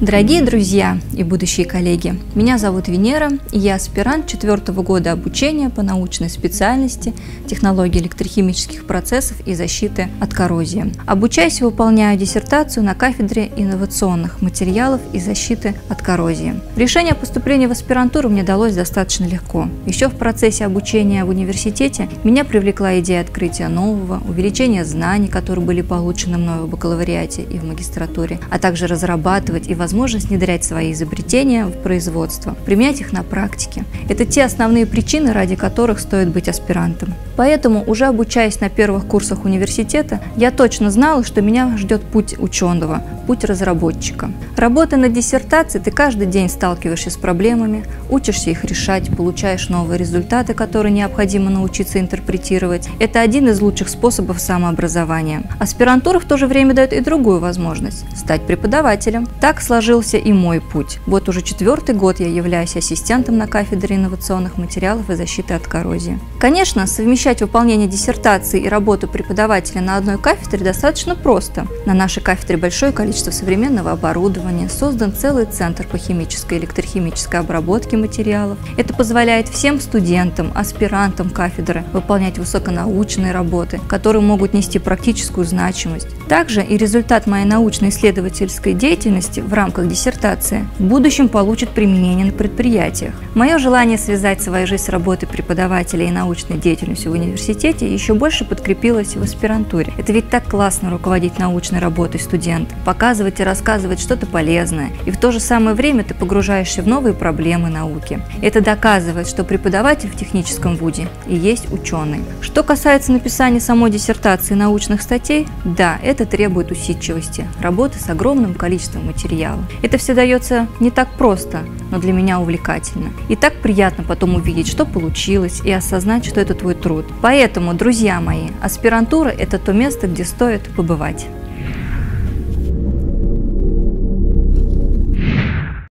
Дорогие друзья и будущие коллеги, меня зовут Венера, и я аспирант 4-го года обучения по научной специальности технологии электрохимических процессов и защиты от коррозии. Обучаюсь и выполняю диссертацию на кафедре инновационных материалов и защиты от коррозии. Решение о поступлении в аспирантуру мне далось достаточно легко. Еще в процессе обучения в университете меня привлекла идея открытия нового, увеличения знаний, которые были получены мною в бакалавриате и в магистратуре, а также разрабатывать и возможность внедрять свои изобретения в производство, применять их на практике. Это те основные причины, ради которых стоит быть аспирантом. Поэтому, уже обучаясь на первых курсах университета, я точно знала, что меня ждет путь ученого, путь разработчика. Работая над диссертацией, ты каждый день сталкиваешься с проблемами, учишься их решать, получаешь новые результаты, которые необходимо научиться интерпретировать. Это один из лучших способов самообразования. Аспирантура в то же время дает и другую возможность – стать преподавателем. Так сложился и мой путь. Вот уже 4-й год я являюсь ассистентом на кафедре инновационных материалов и защиты от коррозии. Конечно, совмещать выполнение диссертации и работу преподавателя на одной кафедре достаточно просто. На нашей кафедре большое количество современного оборудования, создан целый центр по химической и электрохимической обработке материалов. Это позволяет всем студентам, аспирантам кафедры выполнять высоконаучные работы, которые могут нести практическую значимость. Также и результат моей научно-исследовательской деятельности в рамках диссертации в будущем получит применение на предприятиях. Мое желание связать свою жизнь с работой преподавателя и научной деятельностью в университете еще больше подкрепилось в аспирантуре. Это ведь так классно руководить научной работой студента, показывать и рассказывать что-то полезное, и в то же самое время ты погружаешься в новые проблемы науки. Это доказывает, что преподаватель в техническом вузе и есть ученый. Что касается написания самой диссертации и научных статей, да, это требует усидчивости, работы с огромным количеством материала. Это все дается не так просто, но для меня увлекательно. И так приятно потом увидеть, что получилось, и осознать, что это твой труд. Поэтому, друзья мои, аспирантура – это то место, где стоит побывать.